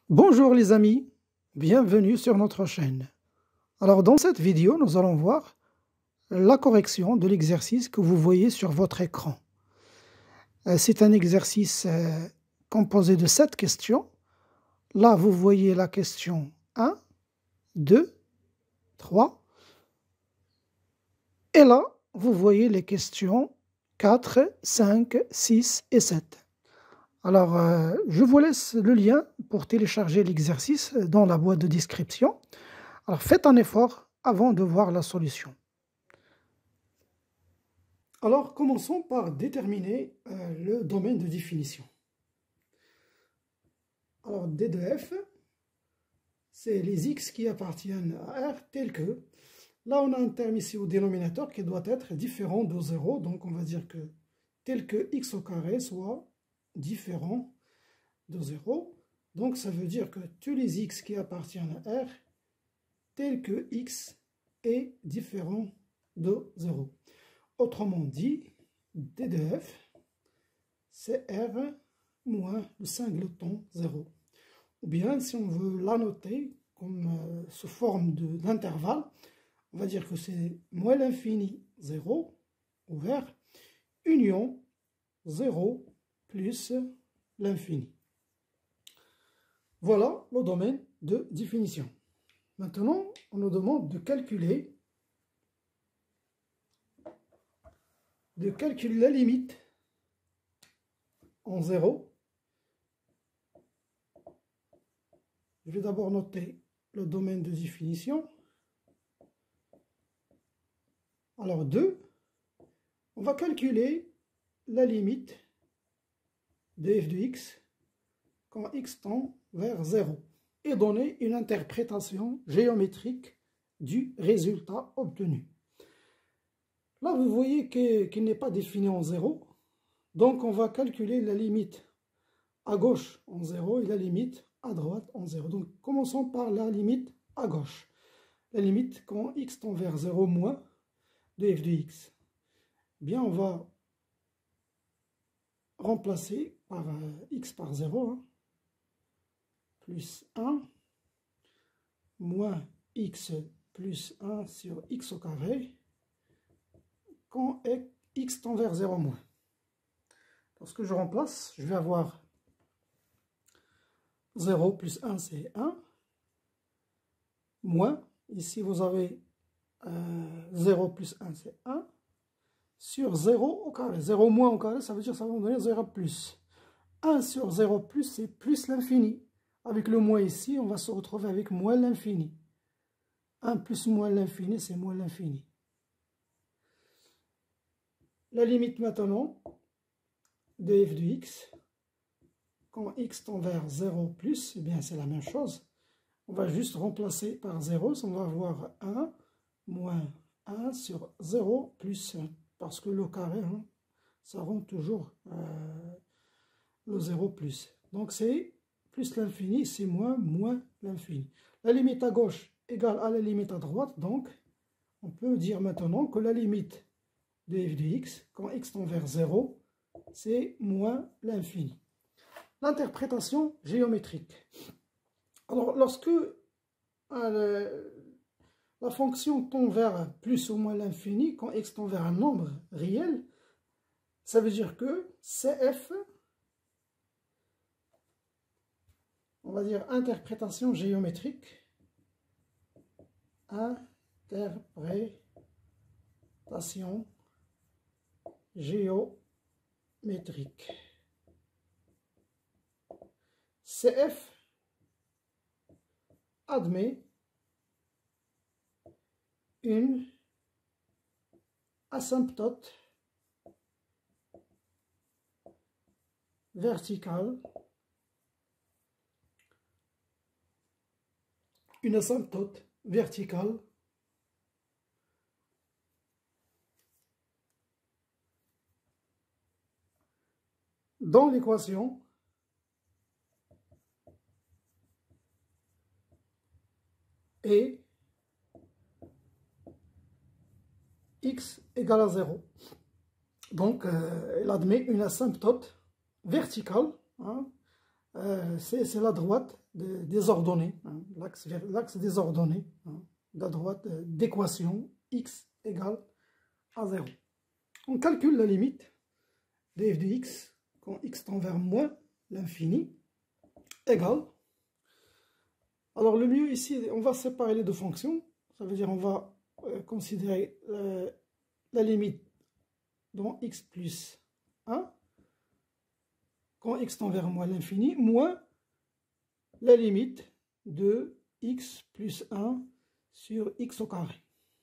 Bonjour les amis, bienvenue sur notre chaîne. Alors dans cette vidéo, nous allons voir la correction de l'exercice que vous voyez sur votre écran. C'est un exercice composé de 7 questions. Là, vous voyez la question 1, 2, 3. Et là, vous voyez les questions 4, 5, 6 et 7. Alors, je vous laisse le lien pour télécharger l'exercice dans la boîte de description. Alors, faites un effort avant de voir la solution. Alors, commençons par déterminer le domaine de définition. Alors, D de F, c'est les x qui appartiennent à R tels que... Là, on a un terme ici au dénominateur qui doit être différent de 0. Donc, on va dire que tel que x au carré soit différent de 0. Donc, ça veut dire que tous les x qui appartiennent à R, tel que x est différent de 0. Autrement dit, D de F, c'est R moins le singleton 0. Ou bien, si on veut l'annoter comme sous forme d'intervalle, on va dire que c'est moins l'infini 0, ouvert, union 0 plus l'infini. Voilà le domaine de définition. Maintenant, on nous demande de calculer la limite en 0. Je vais d'abord noter le domaine de définition. Alors 2, on va calculer la limite de f de x quand x tend vers 0 et donner une interprétation géométrique du résultat obtenu. Là, vous voyez qu'il n'est pas défini en 0, donc on va calculer la limite à gauche en 0 et la limite à droite en 0. Donc commençons par la limite à gauche. La limite quand x tend vers 0 moins de f de x. Bien, on va remplacer par x par 0, hein, plus 1, moins x plus 1 sur x au carré, quand x tend vers 0 moins. Lorsque je remplace, je vais avoir 0 plus 1, c'est 1, moins, ici vous avez 0 plus 1, c'est 1, sur 0 au carré. 0 moins au carré, ça veut dire que ça va nous donner 0 plus. 1 sur 0 plus, c'est plus l'infini. Avec le moins ici, on va se retrouver avec moins l'infini. 1 plus moins l'infini, c'est moins l'infini. La limite maintenant de f de x, quand x tend vers 0 plus, eh bien c'est la même chose. On va juste remplacer par 0, on va avoir 1 moins 1 sur 0 plus 1. Parce que le carré, hein, ça rend toujours le 0 plus. Donc c'est plus l'infini, c'est moins l'infini. La limite à gauche égale à la limite à droite, donc on peut dire maintenant que la limite de f de x, quand x tend vers 0, c'est moins l'infini. L'interprétation géométrique. Alors, lorsque la fonction tend vers plus ou moins l'infini, quand x tend vers un nombre réel, ça veut dire que CF, on va dire interprétation géométrique, interprétation géométrique. CF admet une asymptote verticale, dans l'équation et x égale à 0. Donc, elle admet une asymptote verticale, hein, c'est la droite des ordonnées, hein, l'axe des ordonnées, hein, la droite d'équation x égale à 0. On calcule la limite de f de x quand x tend vers moins l'infini égale. Alors le mieux ici, on va séparer les deux fonctions, ça veut dire on va considérer la limite dans x plus 1 quand x tend vers moins l'infini, moins la limite de x plus 1 sur x au carré.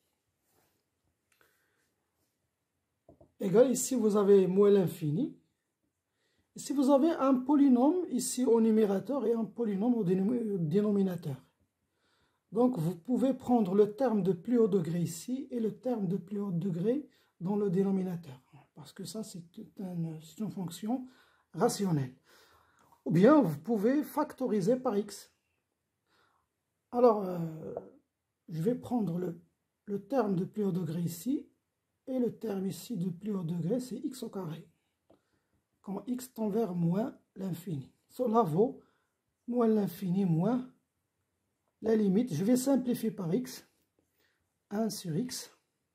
Égal, ici vous avez moins l'infini. Ici vous avez un polynôme ici au numérateur et un polynôme au dénominateur. Donc vous pouvez prendre le terme de plus haut degré ici et le terme de plus haut degré dans le dénominateur. Parce que ça c'est une fonction rationnelle. Ou bien vous pouvez factoriser par x. Alors je vais prendre le terme de plus haut degré ici. Et le terme ici de plus haut degré, c'est x au carré. Quand x tend vers moins l'infini. Cela vaut moins l'infini moins la limite. Je vais simplifier par x. 1 sur x.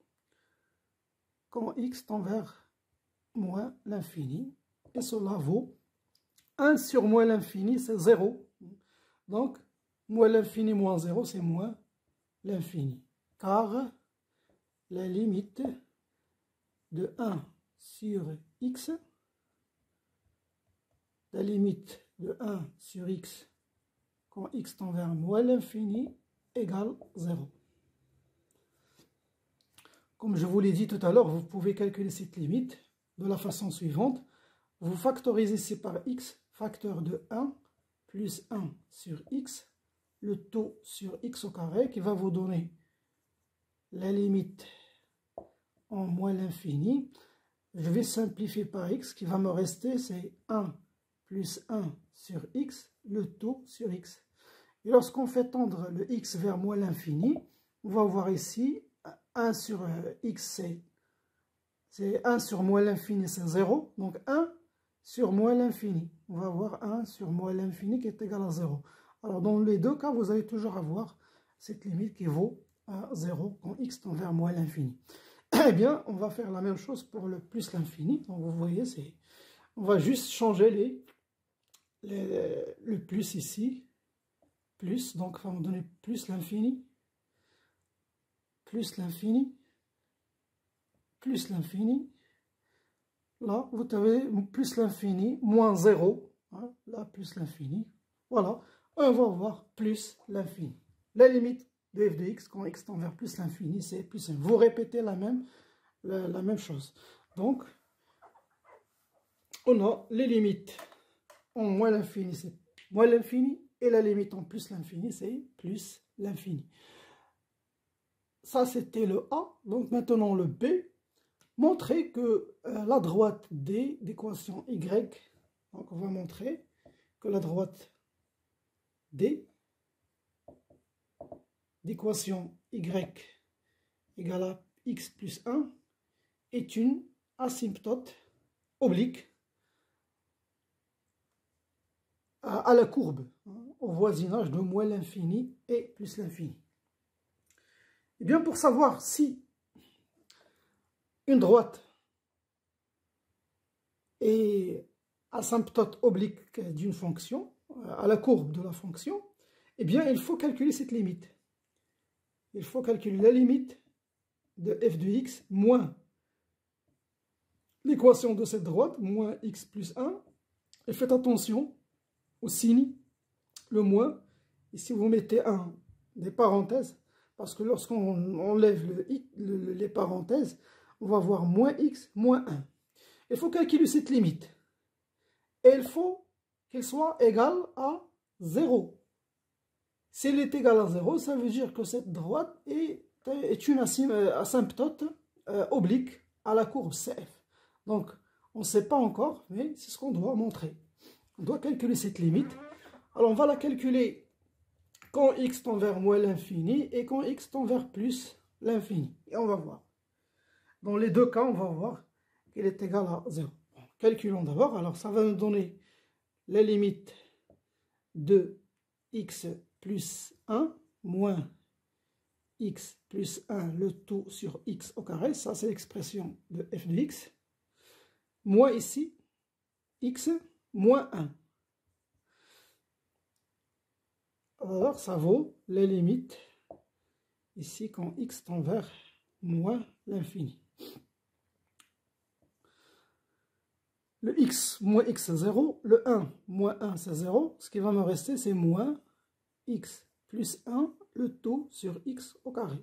Quand x tend vers moins l'infini. Et cela vaut 1 sur moins l'infini, c'est 0. Donc, moins l'infini moins 0, c'est moins l'infini. Car la limite de 1 sur x, la limite de 1 sur x quand x tend vers moins l'infini égale 0. Comme je vous l'ai dit tout à l'heure, vous pouvez calculer cette limite de la façon suivante. Vous factorisez ici par x, facteur de 1 plus 1 sur x, le taux sur x au carré qui va vous donner la limite en moins l'infini. Je vais simplifier par x, qui va me rester, c'est 1 plus 1 sur x, le taux sur x. Et lorsqu'on fait tendre le x vers moins l'infini, on va voir ici, 1 sur x, c'est 1 sur moins l'infini, c'est 0. Donc 1 sur moins l'infini. On va avoir 1 sur moins l'infini qui est égal à 0. Alors dans les deux cas, vous allez toujours avoir cette limite qui vaut à 0 quand x tend vers moins l'infini. Eh bien, on va faire la même chose pour le plus l'infini. Donc, vous voyez, on va juste changer le plus ici. Plus, donc ça va me donner plus l'infini. Plus l'infini. Plus l'infini. Là, vous avez plus l'infini, moins 0. Hein, là, plus l'infini. Voilà. On va voir plus l'infini. La limite de f de x, quand x tend vers plus l'infini, c'est plus 1. Vous répétez la même chose. Donc, on a les limites en moins l'infini, c'est moins l'infini, et la limite en plus l'infini, c'est plus l'infini. Ça, c'était le A. Donc, maintenant, le B. Montrer que la droite D d'équation Y, donc on va montrer que la droite D d'équation y égale à x plus 1 est une asymptote oblique à la courbe, hein, au voisinage de moins l'infini et plus l'infini. Et bien pour savoir si une droite est asymptote oblique d'une fonction, à la courbe de la fonction, eh bien il faut calculer cette limite. Il faut calculer la limite de f de x moins l'équation de cette droite, moins x plus 1. Et faites attention au signe, le moins. Ici, vous mettez des parenthèses, parce que lorsqu'on enlève les parenthèses, on va voir moins x, moins 1. Il faut calculer cette limite. Et il faut qu'elle soit égale à 0. Si elle est égale à 0, ça veut dire que cette droite est une asymptote oblique à la courbe CF. Donc, on ne sait pas encore, mais c'est ce qu'on doit montrer. On doit calculer cette limite. Alors, on va la calculer quand x tend vers moins l'infini et quand x tend vers plus l'infini. Et on va voir. Dans les deux cas, on va voir qu'elle est égale à 0. Bon, calculons d'abord. Alors, ça va nous donner la limite de x plus 1 moins x plus 1, le tout sur x au carré, ça c'est l'expression de f de x, moins ici, x moins 1. Alors ça vaut les limites, ici quand x tend vers moins l'infini. Le x moins x c'est 0, le 1 moins 1 c'est 0, ce qui va me rester c'est moins x plus 1, le tout sur x au carré.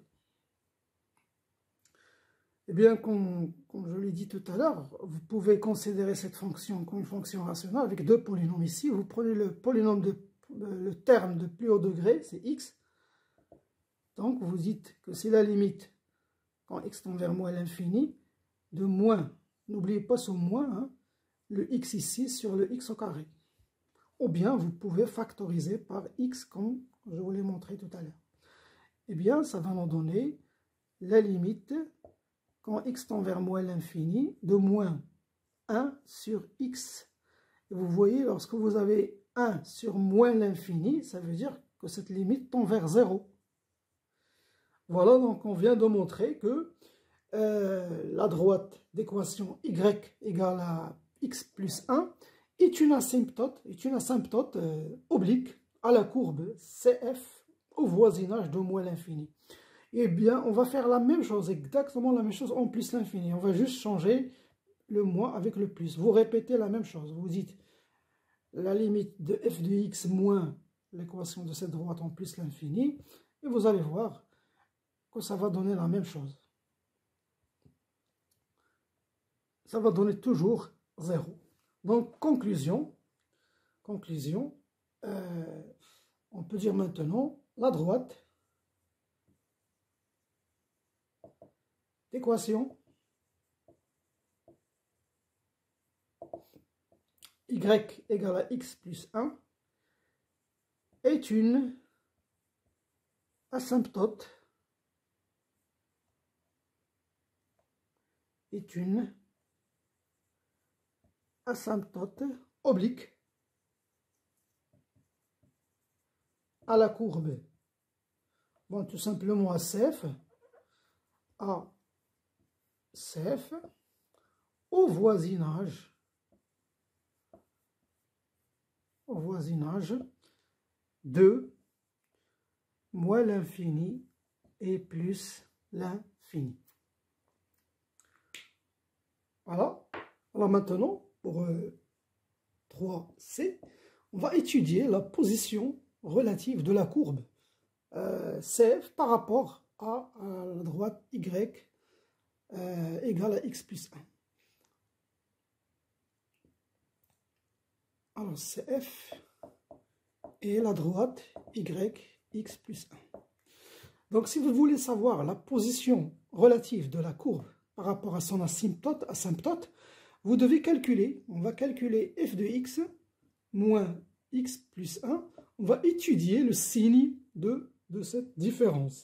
Eh bien, comme je l'ai dit tout à l'heure, vous pouvez considérer cette fonction comme une fonction rationnelle avec deux polynômes ici. Vous prenez le polynôme le terme de plus haut degré, c'est x. Donc, vous dites que c'est la limite, quand x tend vers moins l'infini, de moins, n'oubliez pas ce moins, hein, le x ici sur le x au carré. Ou bien, vous pouvez factoriser par x comme je vous l'ai montré tout à l'heure. Eh bien, ça va nous donner la limite, quand x tend vers moins l'infini, de moins 1 sur x. Et vous voyez, lorsque vous avez 1 sur moins l'infini, ça veut dire que cette limite tend vers 0. Voilà, donc on vient de montrer que la droite d'équation y égale à x plus 1 est une asymptote oblique à la courbe CF au voisinage de moins l'infini. Eh bien, on va faire la même chose, exactement la même chose en plus l'infini. On va juste changer le moins avec le plus. Vous répétez la même chose. Vous dites la limite de f de x moins l'équation de cette droite en plus l'infini. Et vous allez voir que ça va donner la même chose. Ça va donner toujours 0. Donc, conclusion, on peut dire maintenant la droite d'équation y égale à x plus 1 est une asymptote oblique à la courbe. Bon, tout simplement à CF au voisinage de moins l'infini et plus l'infini. Voilà. Alors maintenant, pour 3C, on va étudier la position relative de la courbe CF par rapport à la droite Y égale à x plus 1. Alors CF et la droite Y, x plus 1. Donc si vous voulez savoir la position relative de la courbe par rapport à son asymptote, vous devez calculer, on va calculer f de x moins x plus 1. On va étudier le signe de cette différence.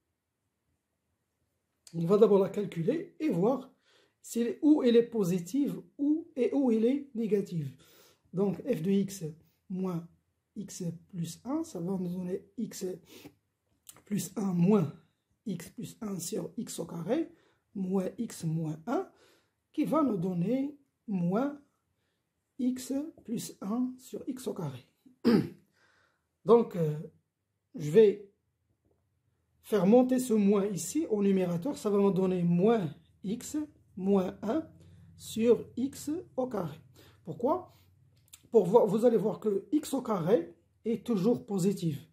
On va d'abord la calculer et voir où elle est positive et où elle est négative. Donc f de x moins x plus 1, ça va nous donner x plus 1 moins x plus 1 sur x au carré, moins x moins 1, qui va nous donner moins x plus 1 sur x au carré. Donc, je vais faire monter ce moins ici au numérateur, ça va me donner moins x moins 1 sur x au carré. Pourquoi? Pour voir, vous allez voir que x au carré est toujours positif.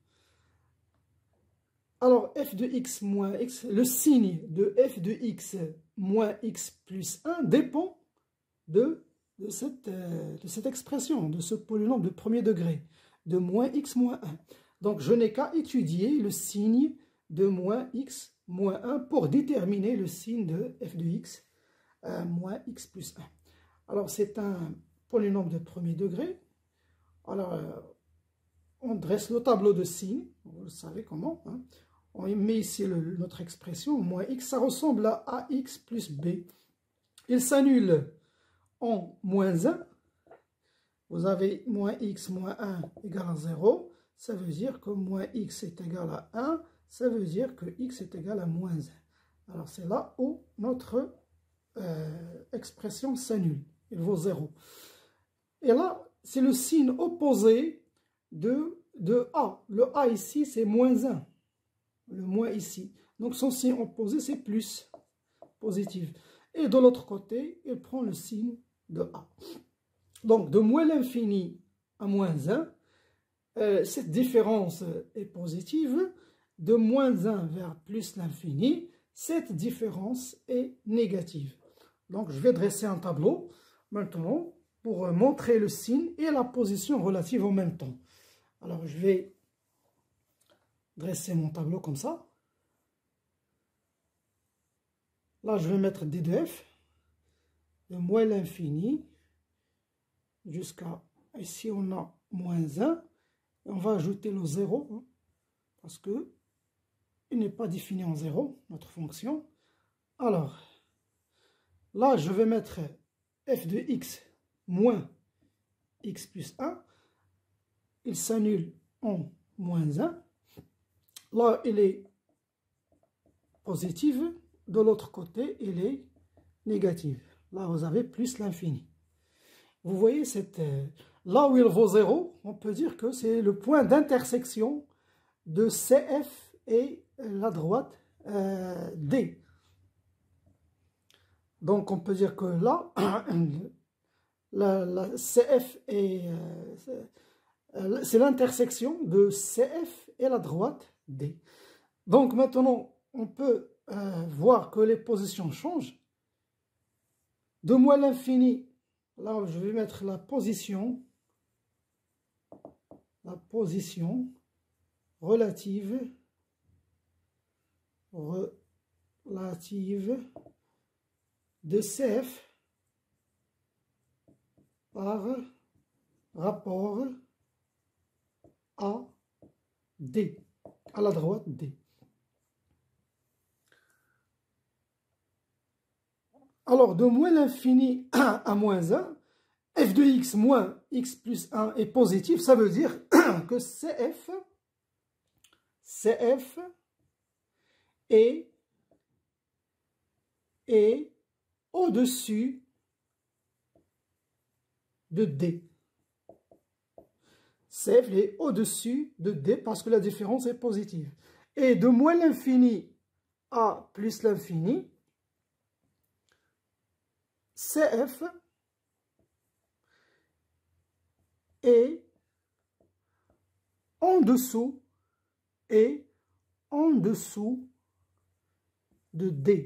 Alors, f de x moins x, le signe de f de x moins x plus 1 dépend de cette expression, de ce polynôme de premier degré, de moins x moins 1. Donc, je n'ai qu'à étudier le signe de moins x moins 1 pour déterminer le signe de f de x moins x plus 1. Alors, c'est un polynôme de premier degré. Alors, on dresse le tableau de signes, vous le savez comment, hein. On met ici notre expression, moins x, ça ressemble à ax plus b. Il s'annule en moins 1. vous avez moins x moins 1 égale à 0, ça veut dire que moins x est égal à 1, ça veut dire que x est égal à moins 1. Alors c'est là où notre expression s'annule, il vaut 0. Et là, c'est le signe opposé de A. Le A ici, c'est moins 1. Le moins ici. Donc son signe opposé, c'est plus, positif. Et de l'autre côté, il prend le signe de A. Donc de moins l'infini à moins 1, cette différence est positive. De moins 1 vers plus l'infini, cette différence est négative. Donc je vais dresser un tableau maintenant pour montrer le signe et la position relative en même temps. Alors je vais dresser mon tableau comme ça. Là je vais mettre d de f de moins l'infini jusqu'à ici on a moins 1. Et on va ajouter le 0 hein, parce que il n'est pas défini en 0 notre fonction. Alors là je vais mettre f de x moins x plus 1. Il s'annule en moins 1. Là, il est positif. De l'autre côté, il est négatif. Là, vous avez plus l'infini. Vous voyez, là où il vaut 0, on peut dire que c'est le point d'intersection de CF et la droite D. Donc, on peut dire que là, la CF est... c'est l'intersection de CF et la droite D. Donc maintenant, on peut voir que les positions changent. De moins l'infini, là je vais mettre la position relative de CF par rapport à D, à la droite D. Alors, de moins l'infini à moins 1, f de x moins x plus 1 est positif, ça veut dire que CF est au-dessus de D. CF est au-dessus de D parce que la différence est positive. Et de moins l'infini à plus l'infini, CF est en dessous de D.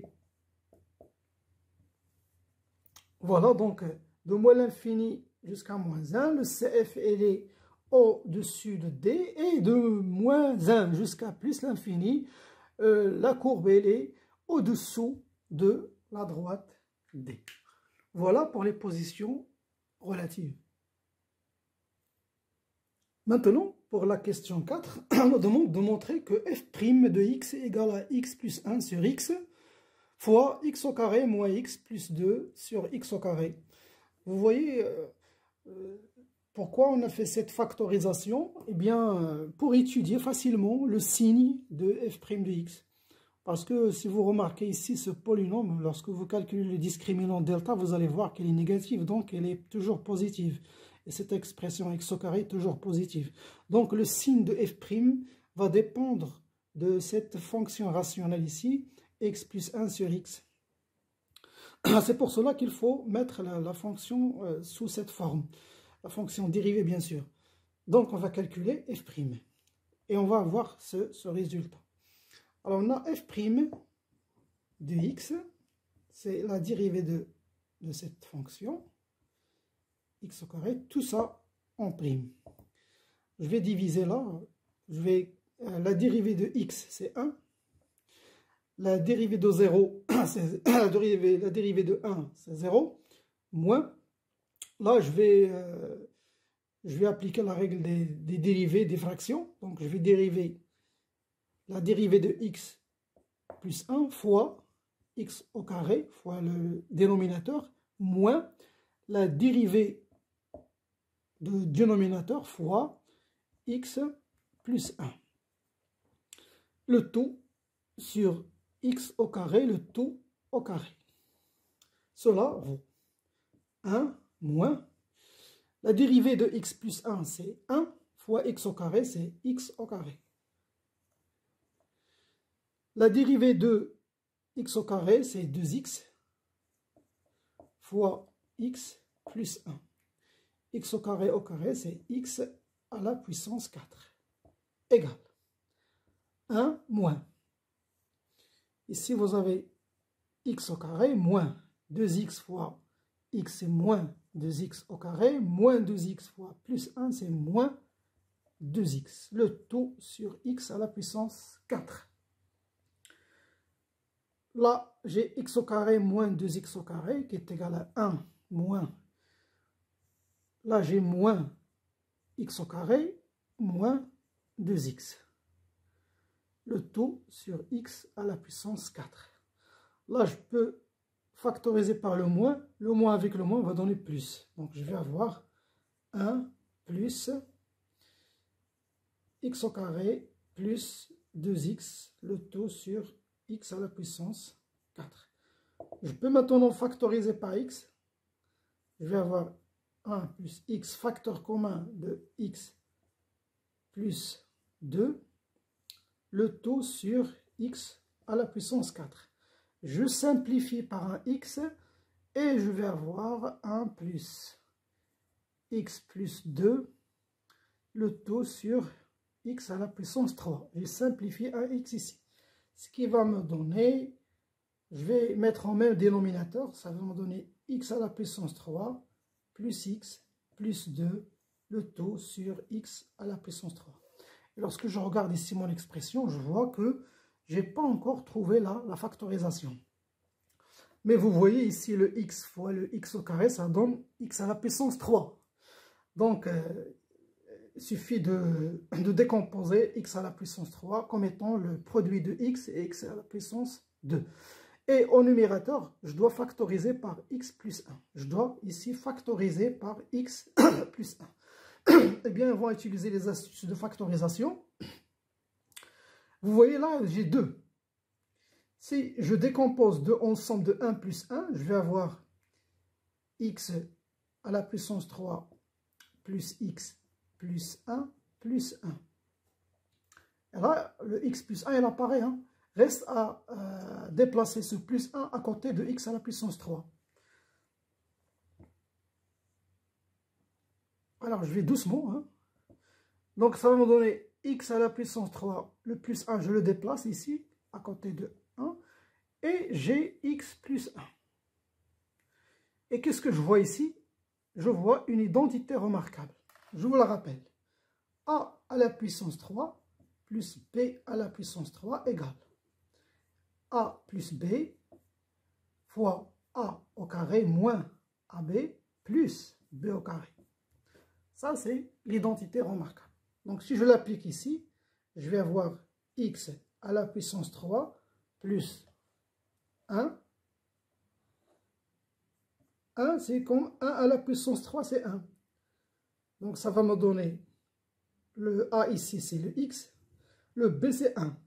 Voilà, donc de moins l'infini jusqu'à moins 1, le CF est au-dessus de D, et de moins 1 jusqu'à plus l'infini, la courbe elle est au-dessous de la droite D. Voilà pour les positions relatives. Maintenant, pour la question 4, on nous demande de montrer que f' de x est égal à x plus 1 sur x fois x au carré moins x plus 2 sur x au carré. Vous voyez pourquoi on a fait cette factorisation? Eh bien, pour étudier facilement le signe de f' de x. Parce que si vous remarquez ici ce polynôme, lorsque vous calculez le discriminant delta, vous allez voir qu'il est négatif, donc elle est toujours positive. Et cette expression x au carré est toujours positive. Donc le signe de f' va dépendre de cette fonction rationnelle ici, x plus 1 sur x. C'est pour cela qu'il faut mettre la fonction sous cette forme. La fonction dérivée, bien sûr. Donc on va calculer f'. Et on va avoir ce résultat. Alors on a f' de x, c'est la dérivée de cette fonction, x au carré, tout ça en prime. Je vais diviser là, la dérivée de x c'est 1, la dérivée de 0, la dérivée de 1 c'est 0, moins, là je vais appliquer la règle des dérivées des fractions, donc je vais dériver la dérivée de x plus 1 fois x au carré fois le dénominateur moins la dérivée de dénominateur fois x plus 1. Le tout sur x au carré, le tout au carré. Cela vaut 1 moins. La dérivée de x plus 1, c'est 1 fois x au carré, c'est x au carré. La dérivée de x au carré, c'est 2x fois x plus 1. X au carré, c'est x à la puissance 4. Égale 1 moins. Ici, vous avez x au carré moins 2x fois x, c'est moins 2x au carré, moins 2x fois plus 1, c'est moins 2x. Le tout sur x à la puissance 4. Là, j'ai x au carré moins 2x au carré qui est égal à 1 moins. Là, j'ai moins x au carré moins 2x. Le tout sur x à la puissance 4. Là, je peux factoriser par le moins. Le moins avec le moins va donner plus. Donc, je vais avoir 1 plus x au carré plus 2x, le tout sur x à la puissance 4. Je peux maintenant factoriser par x. Je vais avoir 1 plus x, facteur commun de x plus 2, le tout sur x à la puissance 4. Je simplifie par un x et je vais avoir 1 plus x plus 2, le tout sur x à la puissance 3. J'ai simplifié un x ici. Ce qui va me donner, je vais mettre en même dénominateur, ça va me donner x à la puissance 3 plus x plus 2, le tout sur x à la puissance 3. Et lorsque je regarde ici mon expression, je vois que je n'ai pas encore trouvé la factorisation. Mais vous voyez ici le x fois le x au carré, ça donne x à la puissance 3. Donc, il suffit de décomposer x à la puissance 3 comme étant le produit de x et x à la puissance 2. Et au numérateur, je dois factoriser par x plus 1. Je dois ici factoriser par x plus 1. Eh bien, on va utiliser les astuces de factorisation. Vous voyez là, j'ai 2. Si je décompose deux ensemble de 1 plus 1, je vais avoir x à la puissance 3 plus x plus 1 plus 1. Et là, le x plus 1, il apparaît. Reste à déplacer ce plus 1 à côté de x à la puissance 3. Alors, je vais doucement. Donc, ça va me donner x à la puissance 3. Le plus 1, je le déplace ici, à côté de 1. Et j'ai x plus 1. Et qu'est-ce que je vois ici? Je vois une identité remarquable. Je vous la rappelle. A à la puissance 3 plus b à la puissance 3 égale a plus b fois a au carré moins ab plus b au carré. Ça, c'est l'identité remarquable. Donc, si je l'applique ici, je vais avoir x à la puissance 3 plus 1. 1, c'est comme 1 à la puissance 3, c'est 1. Donc, ça va me donner le a ici, c'est le x. Le b, c'est 1.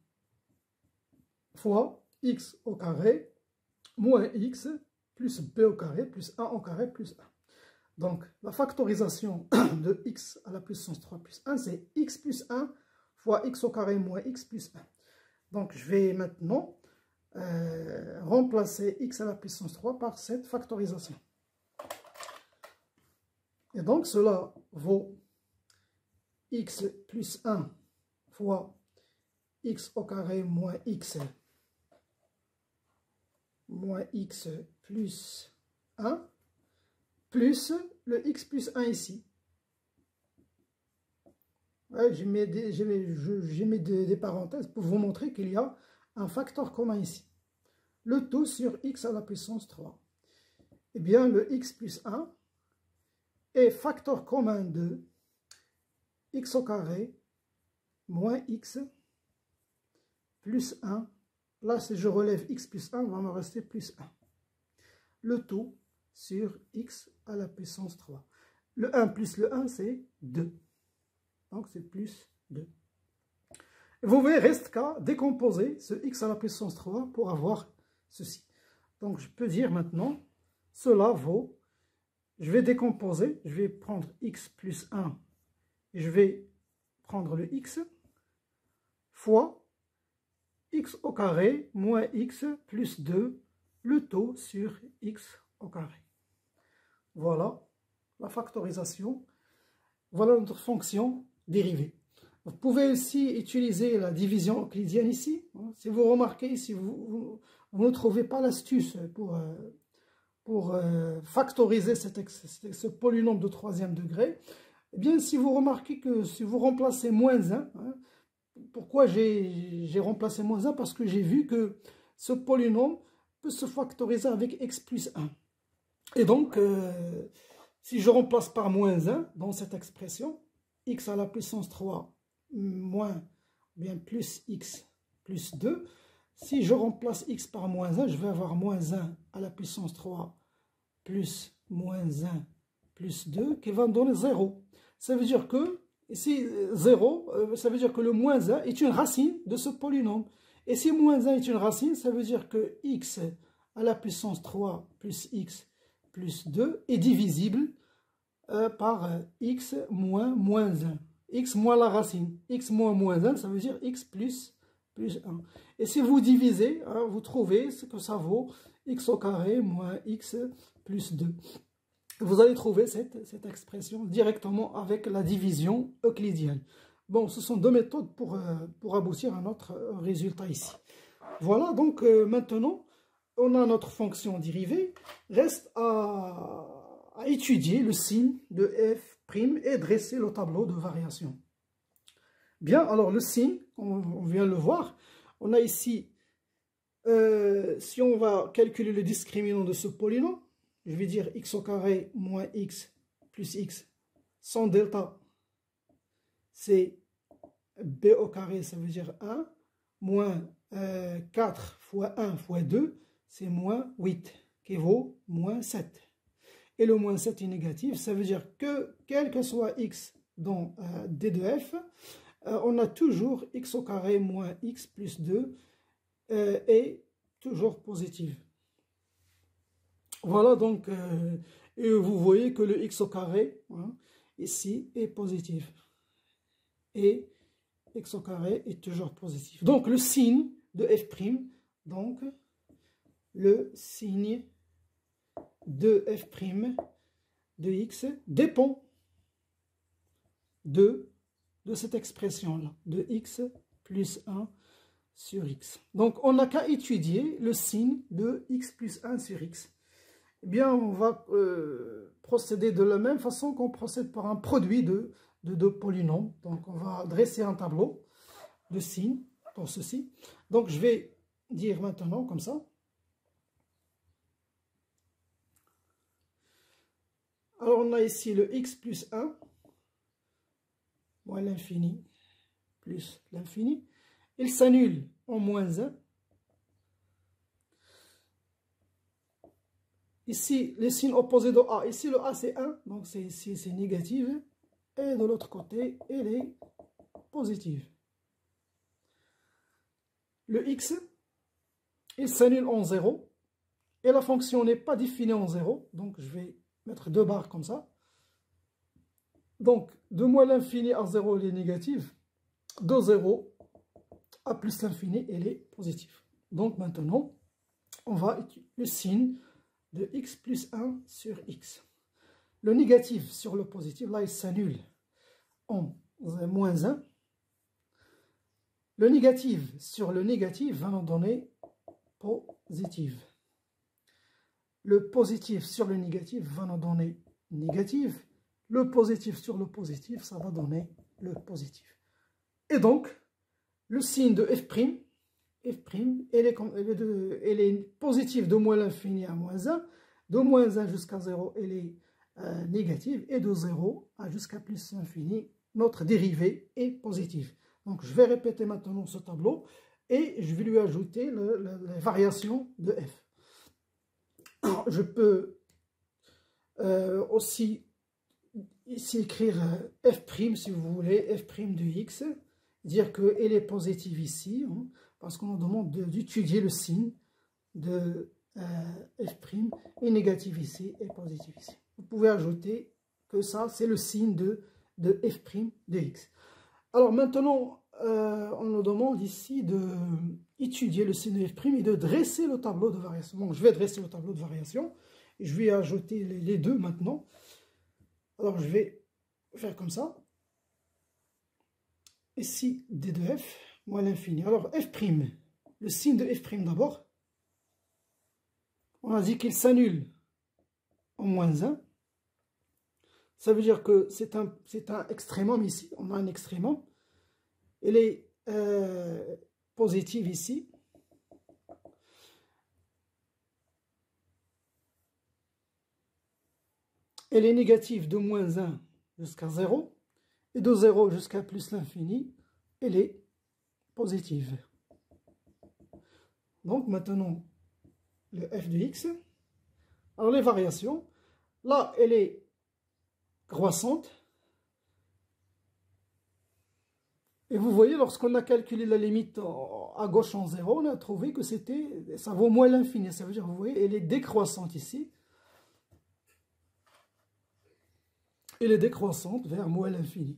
Fois x au carré moins x plus b au carré plus 1 au carré plus 1. Donc, la factorisation de x à la puissance 3 plus 1, c'est x plus 1 fois x au carré moins x plus 1. Donc, je vais maintenant remplacer x à la puissance 3 par cette factorisation. Et donc, cela vaut x plus 1 fois x au carré moins x plus 1 plus le x plus 1 ici. Ouais, j'ai mis des parenthèses pour vous montrer qu'il y a un facteur commun ici. Le tout sur x à la puissance 3. Eh bien, le x plus 1 est facteur commun de x au carré moins x plus 1. Là, si je relève x plus 1, il va me rester plus 1. Le tout sur x à la puissance 3. Le 1 plus le 1, c'est 2. Donc, c'est plus 2. Et vous voyez, reste qu'à décomposer ce x à la puissance 3 pour avoir ceci. Donc, je peux dire maintenant, cela vaut, je vais décomposer, je vais prendre x plus 1, et je vais prendre le x, fois x au carré moins x plus 2, le taux sur x au carré. Voilà la factorisation. Voilà notre fonction dérivée. Vous pouvez aussi utiliser la division euclidienne ici. Si vous remarquez, si vous ne trouvez pas l'astuce pour factoriser ce polynôme de troisième degré, eh bien, si vous remarquez que si vous remplacez moins 1, pourquoi j'ai remplacé moins 1? Parce que j'ai vu que ce polynôme peut se factoriser avec x plus 1. Et donc, si je remplace par moins 1 dans cette expression, x à la puissance 3 moins, bien plus x plus 2, si je remplace x par moins 1, je vais avoir moins 1 à la puissance 3 plus moins 1 plus 2 qui va me donner 0. Ça veut dire que, ici 0, ça veut dire que le moins 1 est une racine de ce polynôme. Et si moins 1 est une racine, ça veut dire que x à la puissance 3 plus x plus 2 est divisible par x moins moins 1. X moins la racine. X moins moins 1, ça veut dire x plus 1. Et si vous divisez, hein, vous trouvez ce que ça vaut x au carré moins x plus 2. Vous allez trouver cette expression directement avec la division euclidienne. Bon, ce sont deux méthodes pour aboutir à notre résultat ici. Voilà, donc maintenant, on a notre fonction dérivée. Reste à étudier le signe de f' et dresser le tableau de variation. Bien, alors le signe, on vient de le voir. On a ici, si on va calculer le discriminant de ce polynôme, je vais dire x au carré moins x plus x sans delta, c'est b au carré, ça veut dire 1, moins 4 fois 1 fois 2, c'est moins 8, qui vaut moins 7. Et le moins 7 est négatif, ça veut dire que, quel que soit x dans d de f, on a toujours x au carré moins x plus 2 est toujours positif. Voilà donc, et vous voyez que le x au carré, hein, ici, est positif. Et x au carré est toujours positif. Donc le signe de f', donc le signe de f' de x dépend de cette expression-là, de x plus 1 sur x. Donc on n'a qu'à étudier le signe de x plus 1 sur x. Eh bien, on va procéder de la même façon qu'on procède par un produit de deux polynômes. Donc, on va dresser un tableau de signes pour ceci. Donc, je vais dire maintenant comme ça. Alors, on a ici le x plus 1, moins l'infini, plus l'infini. Il s'annule en moins 1. Ici, les signes opposés de A. Ici, le A, c'est 1. Donc, c'est négatif. Et de l'autre côté, elle est positive. Le X, il s'annule en 0. Et la fonction n'est pas définie en 0. Donc, je vais mettre deux barres comme ça. Donc, de moins l'infini à 0, elle est négative. De 0 à plus l'infini, elle est positive. Donc, maintenant, on va utiliser le signe de x plus 1 sur x. Le négatif sur le positif, là, il s'annule en moins 1. Le négatif sur le négatif va nous donner positif. Le positif sur le négatif va nous donner négatif. Le positif sur le positif, ça va donner le positif. Et donc, le signe de f', elle est positive de moins l'infini à moins 1. De moins 1 jusqu'à 0, elle est négative. Et de 0 jusqu'à plus l'infini, notre dérivée est positive. Donc, je vais répéter maintenant ce tableau et je vais lui ajouter les variations de f. Alors, je peux aussi ici écrire f' si vous voulez, f' de x, dire qu'elle est positive ici, hein, parce qu'on nous demande d'étudier le signe de f' et négatif ici et positif ici. Vous pouvez ajouter que ça, c'est le signe de f' de x. Alors maintenant, on nous demande ici d'étudier le signe de f' et de dresser le tableau de variation. Bon, je vais dresser le tableau de variation et je vais ajouter les deux maintenant. Alors je vais faire comme ça. Ici, d de f moins l'infini. Alors f', le signe de f' d'abord. On a dit qu'il s'annule en moins 1. Ça veut dire que c'est un extrémum ici. On a un extrémum. Elle est positive ici. Elle est négative de moins 1 jusqu'à 0. Et de 0 jusqu'à plus l'infini, elle est positive. Donc maintenant, le f de x. Alors les variations, là, elle est croissante. Et vous voyez, lorsqu'on a calculé la limite à gauche en 0, on a trouvé que ça vaut moins l'infini. Ça veut dire, vous voyez, elle est décroissante ici. Elle est décroissante vers moins l'infini.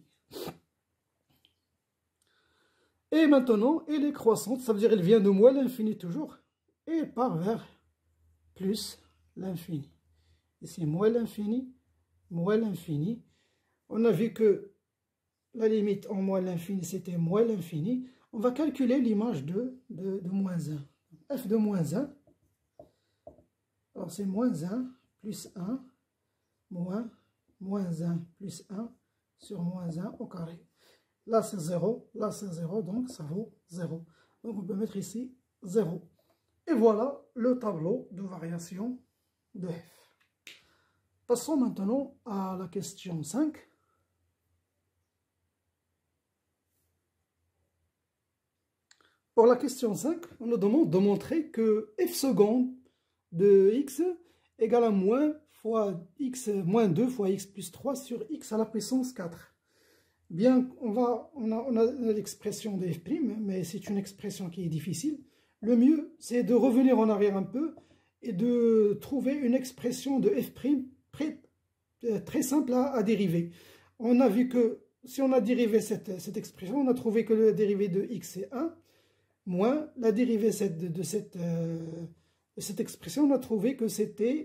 Et maintenant, elle est croissante, ça veut dire qu'elle vient de moins l'infini toujours, et elle part vers plus l'infini. Ici, moins l'infini, moins l'infini. On a vu que la limite en moins l'infini, c'était moins l'infini. On va calculer l'image de moins 1. F de moins 1. Alors, c'est moins 1 plus 1 moins 1 plus 1 sur moins 1 au carré. Là, c'est 0. Là, c'est 0. Donc, ça vaut 0. Donc, on peut mettre ici 0. Et voilà le tableau de variation de f. Passons maintenant à la question 5. Pour la question 5, on nous demande de montrer que f seconde de x égale à moins fois x moins 2 fois x plus 3 sur x à la puissance 4. Bien, on a l'expression de f', mais c'est une expression qui est difficile. Le mieux, c'est de revenir en arrière un peu et de trouver une expression de f' très simple à dériver. On a vu que si on a dérivé cette expression, on a trouvé que le dérivé de x est 1, moins la dérivée de cette expression, on a trouvé que c'était...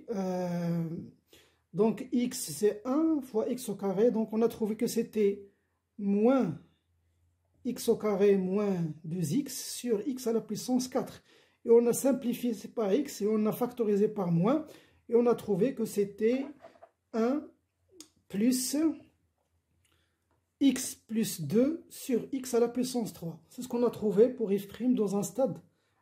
donc x c'est 1 fois x au carré, donc on a trouvé que c'était moins x au carré moins 2x sur x à la puissance 4. Et on a simplifié par x et on a factorisé par moins. Et on a trouvé que c'était 1 plus x plus 2 sur x à la puissance 3. C'est ce qu'on a trouvé pour f' dans un stade.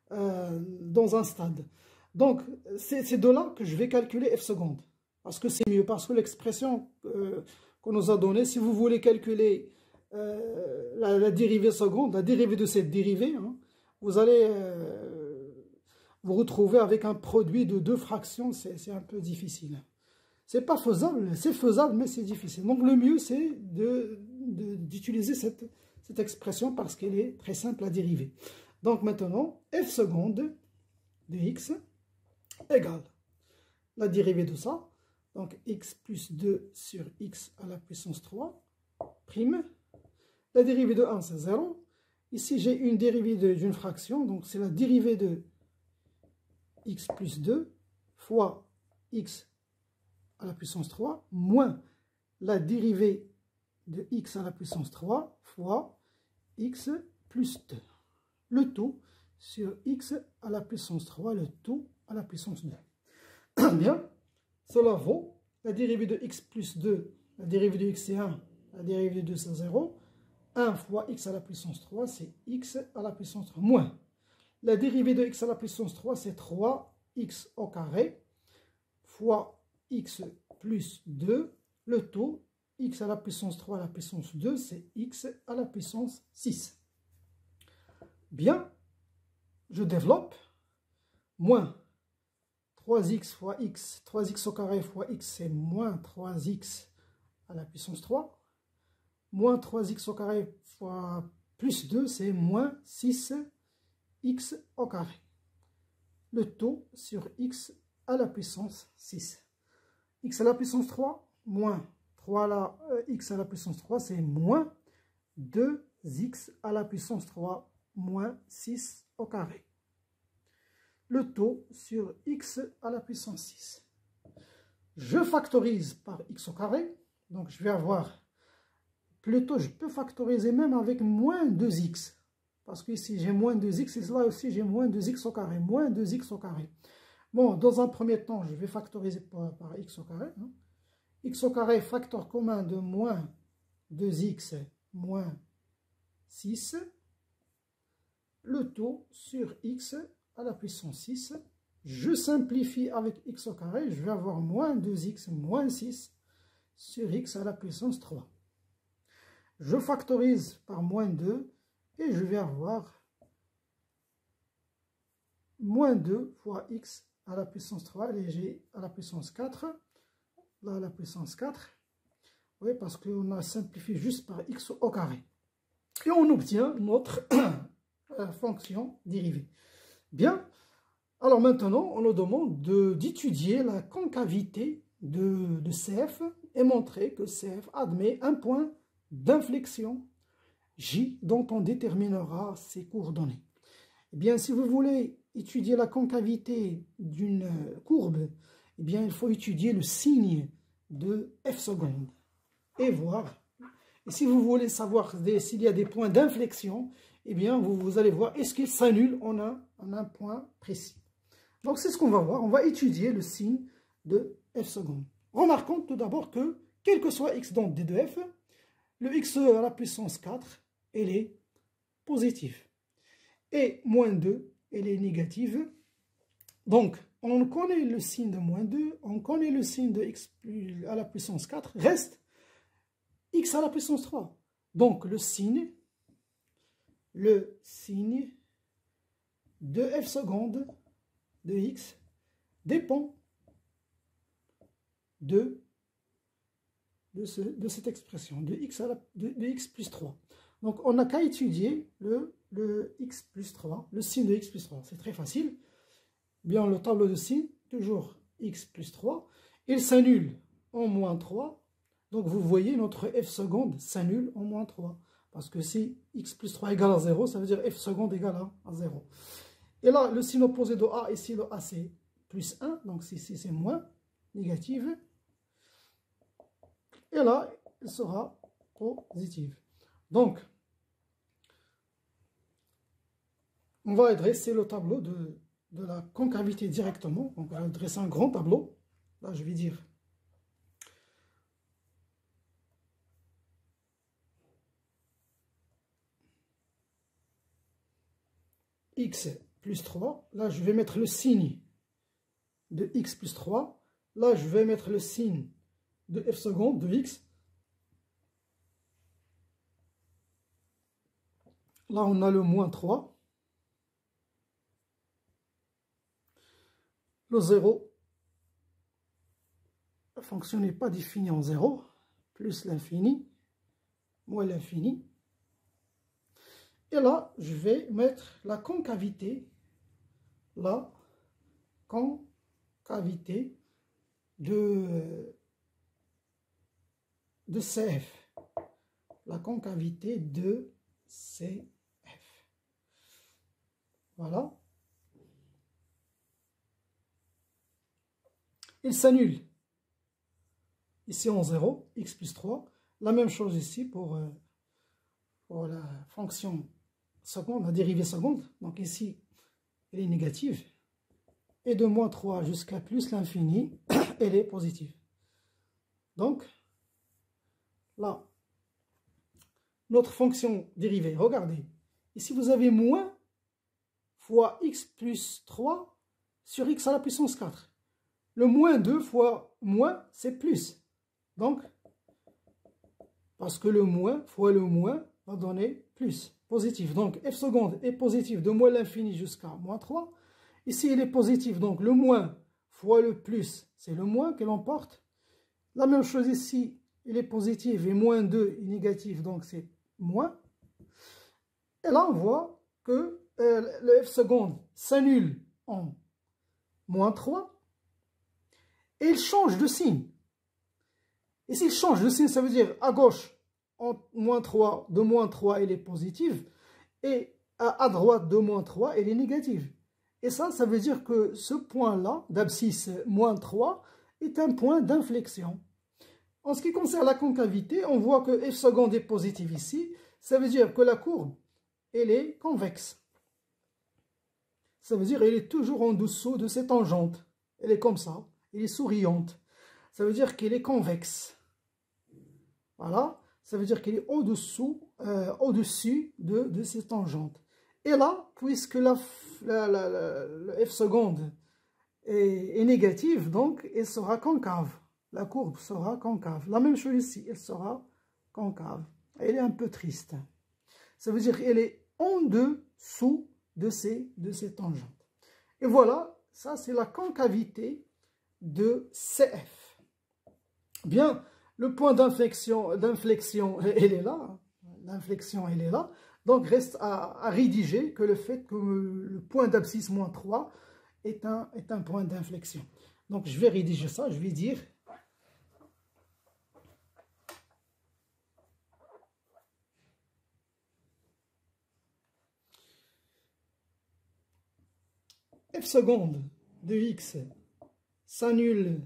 Donc, c'est de là que je vais calculer f seconde. Parce que c'est mieux, parce que l'expression qu'on nous a donnée, si vous voulez calculer la dérivée seconde, la dérivée de cette dérivée, hein, vous allez vous retrouver avec un produit de deux fractions, c'est un peu difficile. C'est pas faisable, c'est faisable, mais c'est difficile. Donc le mieux, c'est d'utiliser cette expression parce qu'elle est très simple à dériver. Donc maintenant, f seconde de x égale la dérivée de ça. Donc x plus 2 sur x à la puissance 3, prime. La dérivée de 1, c'est 0. Ici, j'ai une dérivée d'une fraction, donc c'est la dérivée de x plus 2 fois x à la puissance 3, moins la dérivée de x à la puissance 3 fois x plus 2. Le tout sur x à la puissance 3, le tout à la puissance 2. Bien, cela vaut la dérivée de x plus 2, la dérivée de x c'est 1, la dérivée de 2 c'est 0. 1 fois x à la puissance 3, c'est x à la puissance 3, moins. La dérivée de x à la puissance 3, c'est 3x au carré, fois x plus 2, le tout, x à la puissance 3 à la puissance 2, c'est x à la puissance 6. Bien, je développe, moins 3x fois x, 3x au carré fois x, c'est moins 3x à à la puissance 3. Moins 3x au carré fois plus 2, c'est moins 6x au carré. Le taux sur x à la puissance 6. X à la puissance 3, moins 3 à la, x à la puissance 3, c'est moins 2x à la puissance 3, moins 6 au carré. Le taux sur x à la puissance 6. Je factorise par x au carré, donc je vais avoir, plutôt je peux factoriser même avec moins 2x, parce qu'ici j'ai moins 2x, et là aussi j'ai moins 2x au carré, moins 2x au carré. Bon, dans un premier temps, je vais factoriser par x au carré. Hein. X au carré, facteur commun de moins 2x moins 6. Le taux sur x à la puissance 6. Je simplifie avec x au carré, je vais avoir moins 2x moins 6 sur x à la puissance 3. Je factorise par moins 2 et je vais avoir moins 2 fois x à la puissance 3 et j'ai à la puissance 4. Là, à la puissance 4. Oui, parce qu'on a simplifié juste par x au carré. Et on obtient notre fonction dérivée. Bien. Alors maintenant, on nous demande d'étudier la concavité de CF et montrer que CF admet un point d'inflexion J dont on déterminera ses coordonnées. Eh bien, si vous voulez étudier la concavité d'une courbe, eh bien, il faut étudier le signe de f seconde et voir. Et si vous voulez savoir s'il y a des points d'inflexion, eh bien, vous allez voir est-ce qu'il s'annule en un point précis. Donc, c'est ce qu'on va voir. On va étudier le signe de f seconde. Remarquons tout d'abord que, quel que soit x donc d de f, le x à la puissance 4, elle est positive. Et moins 2, elle est négative. Donc, on connaît le signe de moins 2, on connaît le signe de x à la puissance 4, reste x à la puissance 3. Donc, le signe de f seconde de x dépend de cette expression, de x plus 3. Donc, on n'a qu'à étudier le x plus 3, le signe de x plus 3. C'est très facile. Bien, le tableau de signe, toujours x plus 3. Il s'annule en moins 3. Donc, vous voyez, notre f seconde s'annule en moins 3. Parce que si x plus 3 égale à 0, ça veut dire f seconde égale à 0. Et là, le signe opposé de a, ici, le a, c'est plus 1. Donc, ici, c'est moins, négative. Et là, il sera positive. Donc, on va dresser le tableau de la concavité directement. Donc, on va dresser un grand tableau. Là, je vais dire x plus 3. Là, je vais mettre le signe de x plus 3. Là, je vais mettre le signe de f seconde de x. Là, on a le moins 3. Le 0, la fonction n'est pas définie en 0, plus l'infini, moins l'infini. Et là, je vais mettre la concavité, de CF. La concavité de CF. Voilà. Il s'annule ici en 0, x plus 3. La même chose ici pour la fonction seconde, la dérivée seconde. Donc ici, elle est négative. Et de moins 3 jusqu'à plus l'infini, elle est positive. Donc, là, notre fonction dérivée, regardez. Ici, vous avez moins fois x plus 3 sur x à la puissance 4. Le moins 2 fois moins, c'est plus. Donc, parce que le moins fois le moins va donner plus, positif. Donc, f seconde est positif de moins l'infini jusqu'à moins 3. Ici, il est positif, donc le moins fois le plus, c'est le moins que l'on porte. La même chose ici, il est positif et moins 2 est négatif, donc c'est moins. Et là, on voit que le f seconde s'annule en moins 3 et il change de signe. Et s'il change de signe, ça veut dire à gauche, en moins 3, de moins 3, il est positif, et à droite de moins 3, il est négatif. Et ça veut dire que ce point-là, d'abscisse moins 3, est un point d'inflexion. En ce qui concerne la concavité, on voit que f seconde est positif ici, ça veut dire que la courbe, elle est convexe. Ça veut dire qu'elle est toujours en dessous de cette tangente. Elle est comme ça, elle est souriante. Ça veut dire qu'elle est convexe. Voilà, ça veut dire qu'elle est au-dessus de cette tangente. Et là, puisque le f seconde est négative, donc elle sera concave. La courbe sera concave. La même chose ici, elle sera concave. Elle est un peu triste. Ça veut dire qu'elle est en dessous de ces tangentes. Et voilà, ça c'est la concavité de CF. Bien, le point d'inflexion, elle est là. L'inflexion, elle est là. Donc, reste à rédiger que le fait que le point d'abscisse moins 3 est un point d'inflexion. Donc, je vais rédiger ça. Je vais dire f seconde de x s'annule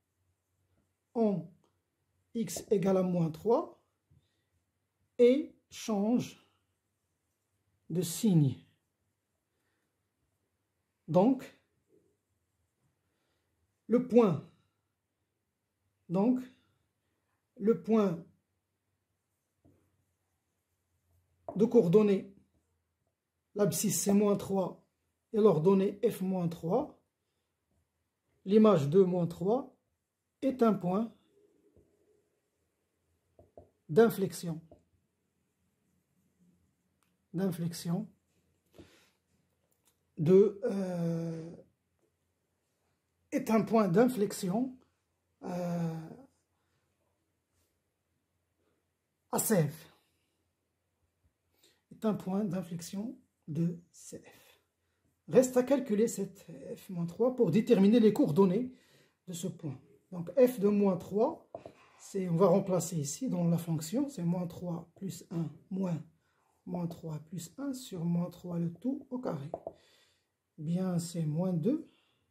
en x égale à moins 3 et change de signe. Donc, le point de coordonnées, l'abscisse c'est moins 3 et l'ordonnée f moins 3, l'image de moins 3 est un point d'inflexion. Est un point d'inflexion à CF. Est un point d'inflexion de CF. Reste à calculer cette f-3 pour déterminer les coordonnées de ce point. Donc f de moins 3, on va remplacer ici dans la fonction, c'est moins 3 plus 1 moins 3 plus 1 sur moins 3 le tout au carré. Bien, c'est moins 2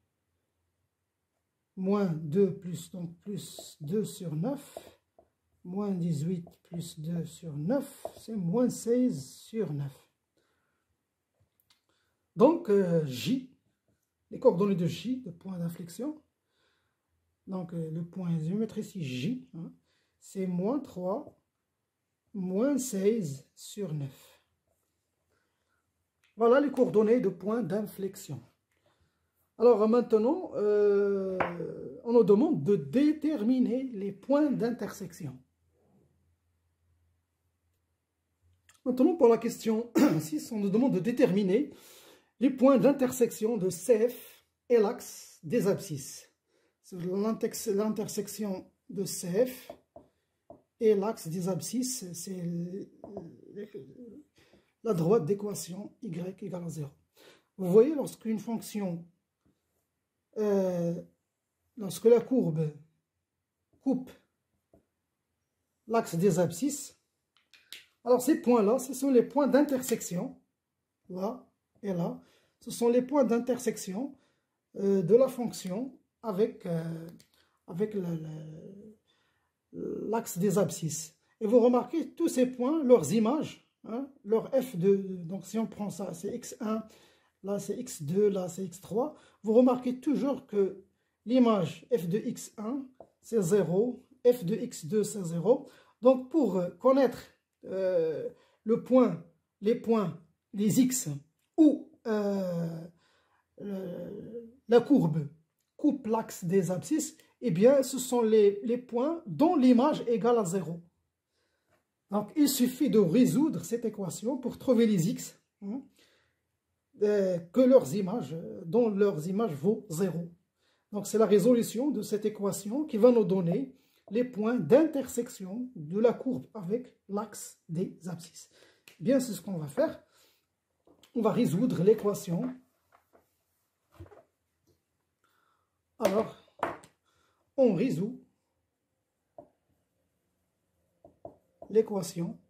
plus, donc plus 2 sur 9, moins 18 plus 2 sur 9, c'est moins 16 sur 9. Donc, J, les coordonnées de J, le point d'inflexion, donc le point, je vais mettre ici J, hein, c'est moins 3, moins 16 sur 9. Voilà les coordonnées de point d'inflexion. Alors maintenant, on nous demande de déterminer les points d'intersection. Maintenant, pour la question 6, on nous demande de déterminer les points d'intersection de CF et l'axe des abscisses. L'intersection de CF et l'axe des abscisses, c'est la droite d'équation y égale à 0. Vous voyez, lorsqu'une fonction, lorsque la courbe coupe l'axe des abscisses, alors ces points-là, ce sont les points d'intersection, là et là, ce sont les points d'intersection de la fonction avec l'axe des abscisses. Et vous remarquez, tous ces points, leurs images, hein, leur f donc si on prend ça, c'est x1, là c'est x2, là c'est x3, vous remarquez toujours que l'image f de x1, c'est 0, f de x2, c'est 0. Donc pour connaître les x où la courbe coupe l'axe des abscisses, eh bien, ce sont les points dont l'image égale à 0. Donc, il suffit de résoudre cette équation pour trouver les x hein, dont leurs images vaut 0. Donc, c'est la résolution de cette équation qui va nous donner les points d'intersection de la courbe avec l'axe des abscisses. Bien, c'est ce qu'on va faire. On va résoudre l'équation. Alors, on résout l'équation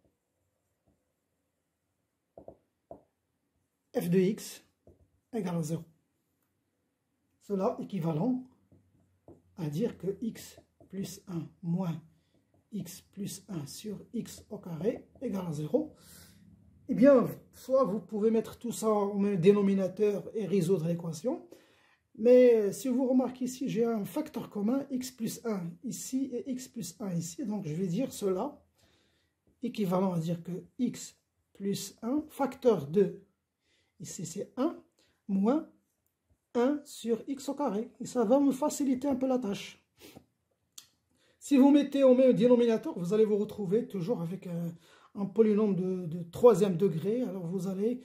f de x égale à 0. Cela équivalent à dire que x plus 1 moins x plus 1 sur x au carré égale à 0. Eh bien, soit vous pouvez mettre tout ça au même dénominateur et résoudre l'équation, mais si vous remarquez ici, j'ai un facteur commun x plus 1 ici et x plus 1 ici, donc je vais dire cela équivalent à dire que x plus 1, facteur de, ici c'est 1, moins 1 sur x au carré. Et ça va me faciliter un peu la tâche. Si vous mettez au même dénominateur, vous allez vous retrouver toujours avec un polynôme de troisième degré. Alors vous allez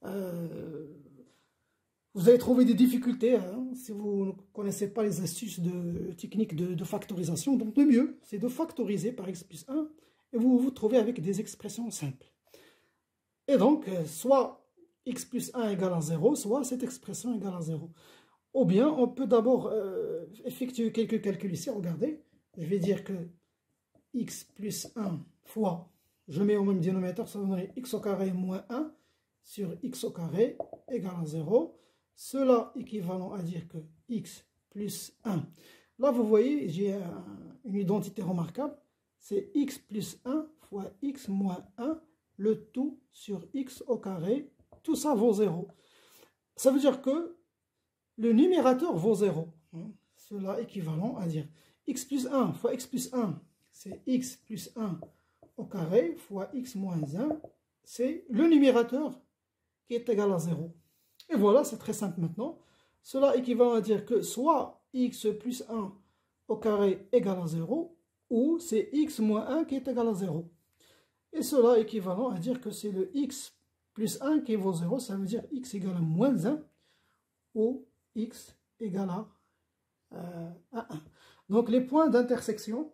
trouver des difficultés hein, si vous ne connaissez pas les astuces techniques de factorisation. Donc le mieux, c'est de factoriser par x plus 1 et vous vous trouvez avec des expressions simples. Et donc, soit x plus 1 égale à 0, soit cette expression égale à 0. Ou bien, on peut d'abord effectuer quelques calculs ici. Regardez, je vais dire que x plus 1 fois, je mets au même dénominateur, ça donnerait x au carré moins 1 sur x au carré égale à 0. Cela équivalent à dire que x plus 1. Là, vous voyez, j'ai une identité remarquable. C'est x plus 1 fois x moins 1, le tout sur x au carré. Tout ça vaut 0. Ça veut dire que le numérateur vaut 0. Cela équivalent à dire x plus 1 fois x plus 1, c'est x plus 1 au carré fois x moins 1. C'est le numérateur qui est égal à 0. Et voilà, c'est très simple maintenant. Cela équivalent à dire que soit x plus 1 au carré égale à 0, ou c'est x moins 1 qui est égal à 0. Et cela équivalent à dire que c'est le x plus 1 qui vaut 0, ça veut dire x égale à moins 1, ou x égale à 1. Donc les points d'intersection,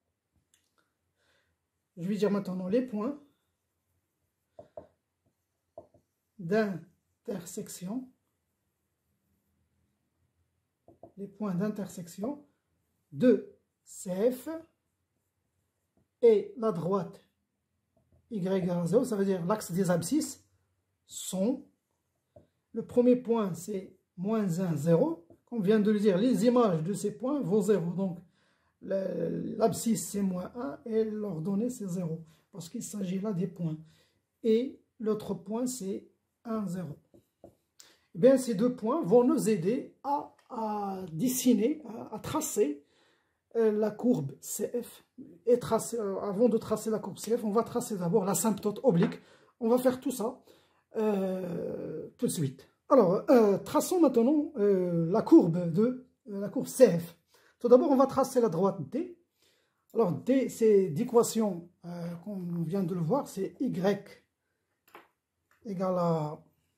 je vais dire maintenant les points d'intersection, de CF et la droite y égale à 0, ça veut dire l'axe des abscisses, sont, le premier point c'est moins 1, 0, comme vient de le dire, les images de ces points vaut 0, donc l'abscisse c'est moins 1 et l'ordonnée c'est 0, parce qu'il s'agit là des points, et l'autre point c'est 1, 0. Eh bien, ces deux points vont nous aider à dessiner, à tracer la courbe CF. Et avant de tracer la courbe CF, on va tracer d'abord l'asymptote oblique. On va faire tout ça tout de suite. Alors, traçons maintenant la courbe CF. Tout d'abord, on va tracer la droite D. Alors, D, c'est d'équation qu'on vient de le voir, c'est Y égale à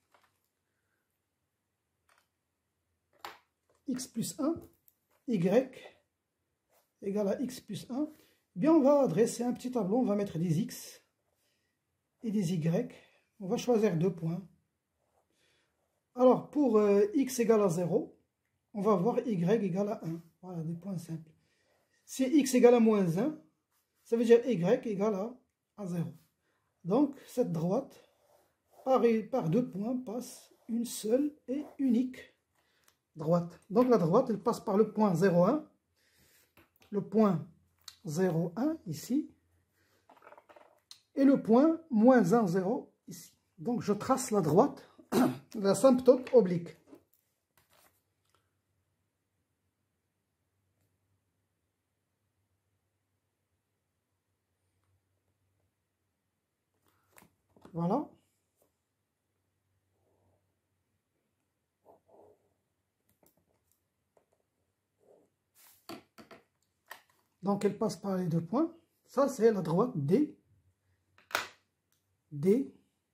x plus 1, y égale à x plus 1. Bien, on va dresser un petit tableau, on va mettre des x et des y. On va choisir deux points. Alors, pour x égale à 0, on va voir y égale à 1. Voilà, des points simples. Si x égale à moins 1, ça veut dire y égale à 0. Donc, cette droite, par deux points, passe une seule et unique droite. Donc, la droite, elle passe par le point 0,1. Le point 0,1 ici. Et le point moins 1, 0 ici. Donc, je trace la droite de l'asymptote oblique. Voilà. Donc, elle passe par les deux points. Ça, c'est la droite D. D.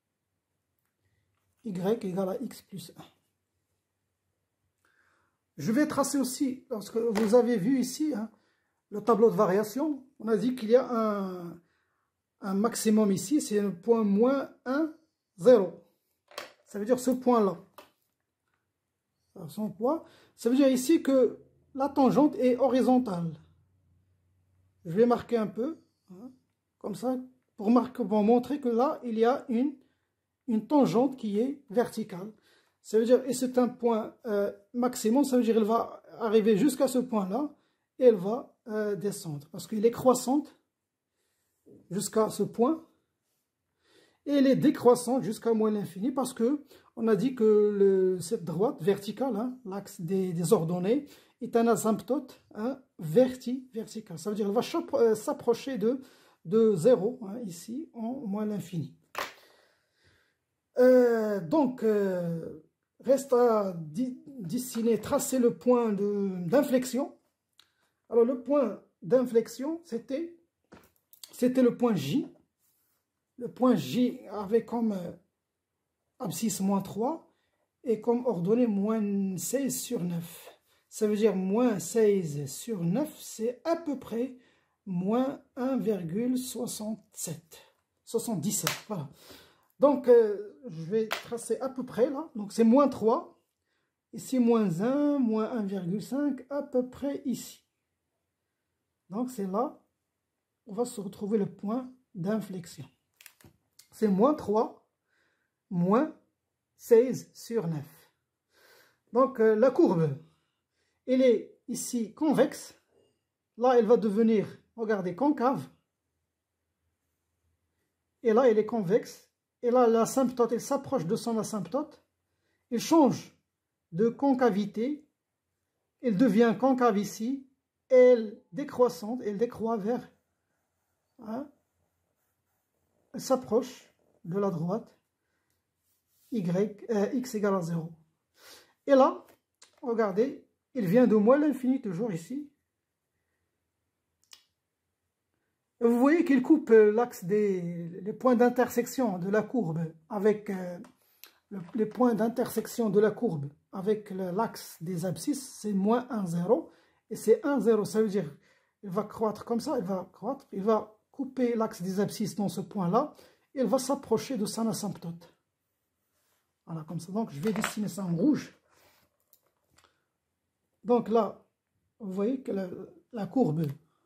Y égale à x plus 1. Je vais tracer aussi, parce que vous avez vu ici, hein, le tableau de variation, on a dit qu'il y a un maximum ici, c'est le point moins 1, 0. Ça veut dire ce point-là. Son poids. Ça veut dire ici que la tangente est horizontale. Je vais marquer un peu, hein, comme ça, pour montrer que là, il y a une tangente qui est verticale. Ça veut dire, et c'est un point maximum, ça veut dire qu'elle va arriver jusqu'à ce point-là, et elle va descendre. Parce qu'il est croissante jusqu'à ce point, et elle est décroissante jusqu'à moins l'infini, parce que on a dit que cette droite verticale, hein, l'axe des ordonnées, est un asymptote vertical. Ça veut dire qu'elle va s'approcher de 0, hein, ici, en moins l'infini. Donc, reste à dessiner, tracer le point d'inflexion. Alors, le point d'inflexion, c'était le point J. Le point J avait comme abscisse moins 3 et comme ordonnée moins 16 sur 9. Ça veut dire moins 16 sur 9, c'est à peu près moins 1,77. Voilà. Donc, je vais tracer à peu près là. Donc, c'est moins 3. Ici, moins 1, moins 1,5, à peu près ici. Donc, c'est là, on va se retrouver le point d'inflexion. C'est moins 3, moins 16 sur 9. Donc, la courbe, elle est ici convexe. Là, elle va devenir, regardez, concave. Et là, elle est convexe. Et là, l'asymptote, elle s'approche de son asymptote. Elle change de concavité. Elle devient concave ici. Elle décroissante, elle décroît vers... Hein, elle s'approche de la droite. X égale à 0. Et là, regardez, il vient de moins l'infini, toujours ici. Vous voyez qu'il coupe l'axe les points d'intersection de la courbe avec les points d'intersection de la courbe avec l'axe des abscisses, c'est moins 1, 0. Et c'est 1, 0, ça veut dire il va croître comme ça, il va croître, il va couper l'axe des abscisses dans ce point-là, et il va s'approcher de son asymptote. Voilà, comme ça. Donc, je vais dessiner ça en rouge. Donc là, vous voyez que la courbe,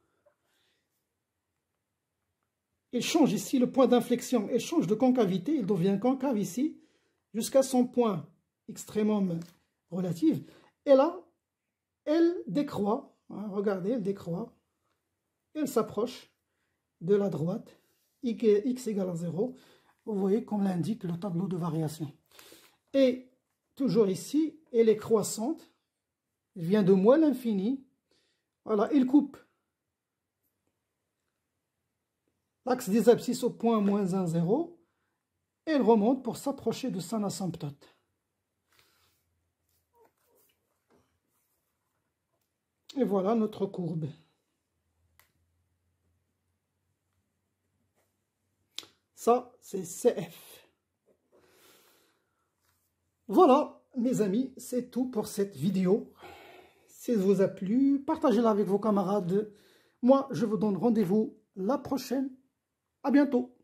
il change ici, le point d'inflexion, il change de concavité, il devient concave ici, jusqu'à son point extrêmum relatif. Et là, elle décroît, hein, regardez, elle décroît, elle s'approche de la droite, x égale à 0. Vous voyez comme l'indique le tableau de variation. Et toujours ici, elle est croissante, elle vient de moins l'infini. Voilà, il coupe l'axe des abscisses au point moins 1, 0, et elle remonte pour s'approcher de son asymptote. Et voilà notre courbe. Ça, c'est CF. Voilà, mes amis, c'est tout pour cette vidéo. Si elle vous a plu, partagez-la avec vos camarades. Moi, je vous donne rendez-vous la prochaine. À bientôt.